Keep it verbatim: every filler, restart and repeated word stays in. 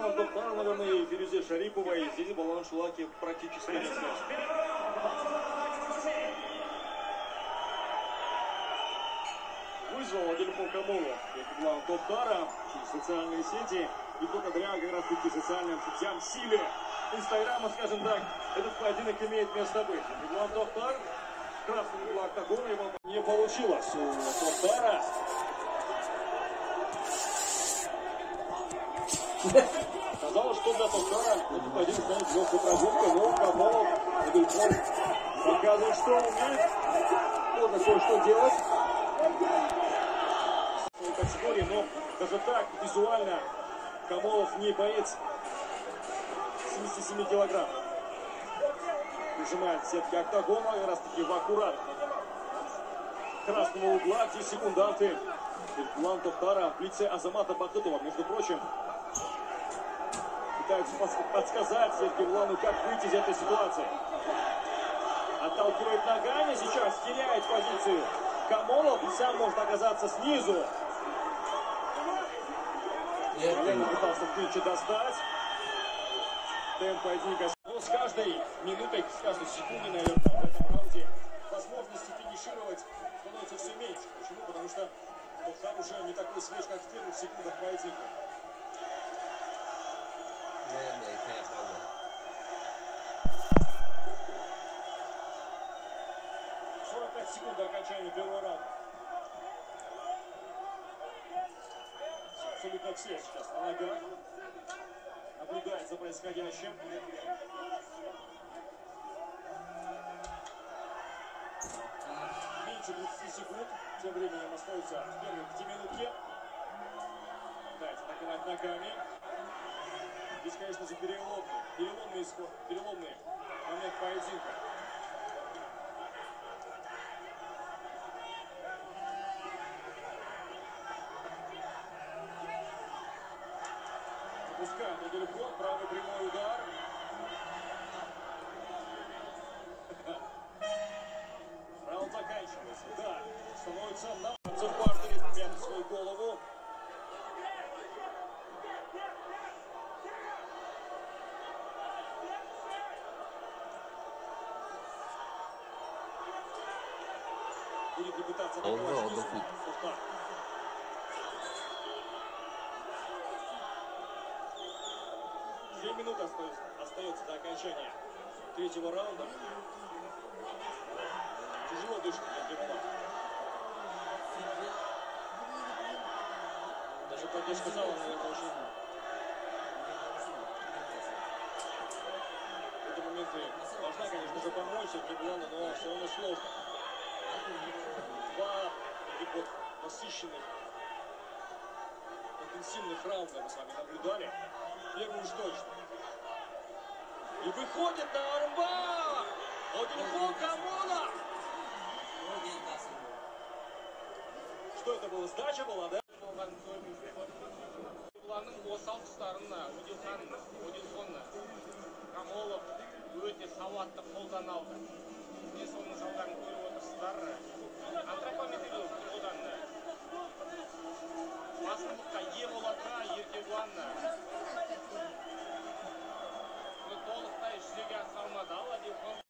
Нурлан Тоқтаров и Фирюзе Шариповой. Здесь баллон Шулаки практически не связан. Вызвал телефон Камолов. Это Нурлан Тоқтаров через социальные сети. И благодаря как раз таки социальным сетям, силе Инстаграма, скажем так, этот поединок имеет место быть. Нурлан Тоқтаров, красный угол октагона, его не получилось у Тоқтара. Казалось, что для Тоқтара этот поединок станет легкой прогулкой, но Камолов на телефон показывает, что он умеет. Можно кое-что делать в своей категории, но даже так, визуально, Камолов не боец семидесяти семи килограмм. Прижимает сетки октагона, как раз таки в аккурат красного угла, где секунданты Нурлан Тоқтара в лице Азамата Бахытова, между прочим, пытаются подсказать Сергею Улану, как выйти из этой ситуации. Отталкивает ногами, сейчас теряет позицию Камолов и сам может оказаться снизу. Ленин пытался в клинче достать. Темп поединка. Но с каждой минутой, с каждой секундой, наверное, в этом раунде возможности финишировать становится все меньше. Почему? Потому что Тоқтар уже не такой свеж, как в первых секундах поединка. сорок пять секунд до окончания первого раунда. Абсолютно все сейчас на ногах. Наблюдает за происходящим. Меньше тридцати секунд. Тем временем остается в первой пятиминутке. Пытается атаковать ногами. Здесь, конечно же, переломный, переломный исход, переломный момент поединка. Пускает недалеко, правый прямой удар. Раунд заканчивается. Да, становится на в партере, прячет свою голову. Будет не пытаться атаковать снизу. Две минуты остается, остается до окончания третьего раунда. Тяжело дышит для Бекмана. Даже поддержка зала, наверное, очень... В этом моменте должна, конечно же, помочь Бекману, но все равно сложно. Два таких вот насыщенных, интенсивных раунда мы с вами наблюдали. Первый уж точно. И выходит на армбар! Одинхол Камолов! Что это было? Сдача была, да? Уланның осал тұстарына Одинхолны Камолов өте сауатты қолдан алды. Мен соның салдарын көріп отырсыздар. Антропометриялық тұрғыдан басымдыққа ие болатынға Еркебұлан толықтай жүзеге асыра алмады.